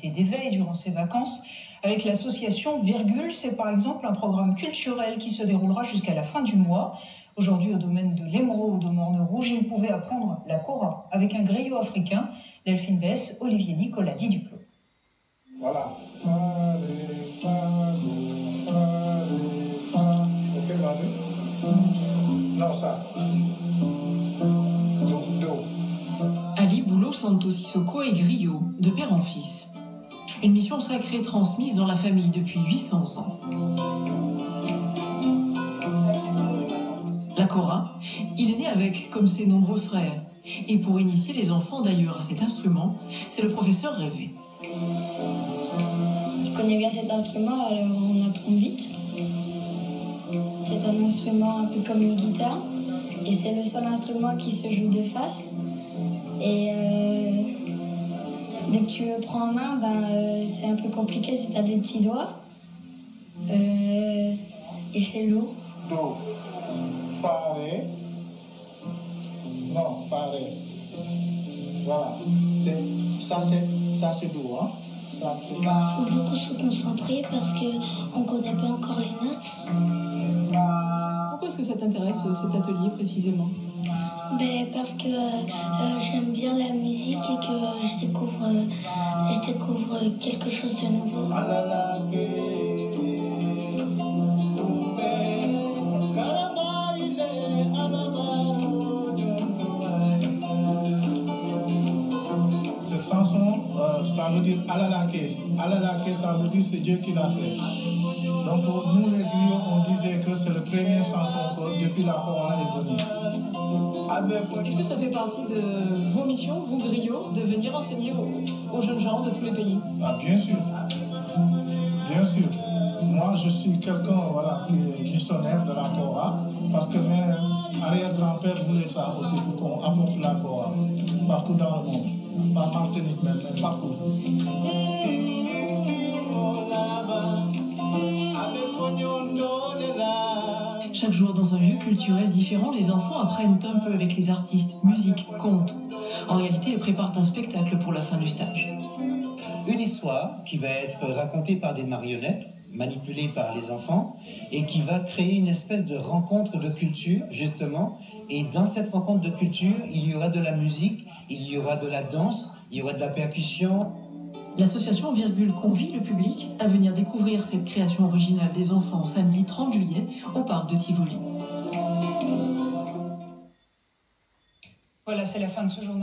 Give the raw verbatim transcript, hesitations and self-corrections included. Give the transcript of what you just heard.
activités d'éveil durant ses vacances. Avec l'association Virgule, c'est par exemple un programme culturel qui se déroulera jusqu'à la fin du mois. Aujourd'hui, au domaine de l'Émeraude, au Morne Rouge, il pouvait apprendre la kora avec un griot africain. Delphine Bess, Olivier Nicolas Diduplo. Voilà. Non, ça. Ali Boulo Santos Sissoko est griot, de père en fils. Une mission sacrée transmise dans la famille depuis huit cents ans. La kora, il est né avec, comme ses nombreux frères. Et pour initier les enfants d'ailleurs à cet instrument, c'est le professeur rêvé. Je connais bien cet instrument, alors on apprend vite. C'est un instrument un peu comme une guitare, et c'est le seul instrument qui se joue de face. Et euh, dès que tu le prends en main, ben, euh, c'est un peu compliqué si tu as des petits doigts. Euh, et c'est lourd. Do, fare. Non, fare. Voilà. Ça, c'est ça, c'est do, hein. Ça, c'est... Il faut beaucoup se concentrer parce qu'on ne connaît pas encore les notes. Pourquoi est-ce que ça t'intéresse, cet atelier précisément? Ben, parce que euh, j'aime bien la musique et que euh, je, découvre, euh, je découvre quelque chose de nouveau. Cette chanson, euh, ça veut dire Alalake. Alalake, ça veut dire c'est Dieu qui l'a fait. Donc nous les griots, on disait que c'est le premier chanson que depuis la kora est venue. Est-ce que ça fait partie de vos missions, vous griots, de venir enseigner aux, aux jeunes gens de tous les pays? Ah, bien sûr, bien sûr. Moi, je suis quelqu'un voilà, qui est missionnaire de la kora, parce que mes arrière-grands-pères voulaient ça aussi, pour qu'on apporte la kora partout dans le monde. Pas en Martinique même, mais partout. Chaque jour, dans un lieu culturel différent, les enfants apprennent un peu avec les artistes, musique, contes. En réalité, ils préparent un spectacle pour la fin du stage. Une histoire qui va être racontée par des marionnettes, manipulées par les enfants, et qui va créer une espèce de rencontre de culture, justement. Et dans cette rencontre de culture, il y aura de la musique, il y aura de la danse, il y aura de la percussion. L'association Virgule convie le public à venir découvrir cette création originale des enfants samedi trente juillet au parc de Tivoli. Voilà, c'est la fin de ce journal.